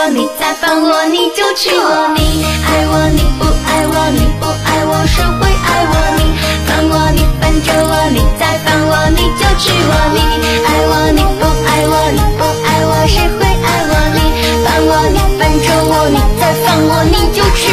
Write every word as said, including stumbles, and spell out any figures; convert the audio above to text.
我，你再烦我你就娶我，你爱我你不爱我，你不爱我谁会爱我？你烦我你烦着我，你再烦我你就娶我，你爱我你不爱我，你不爱我谁会爱我？你烦我你烦着我，你再烦我你就娶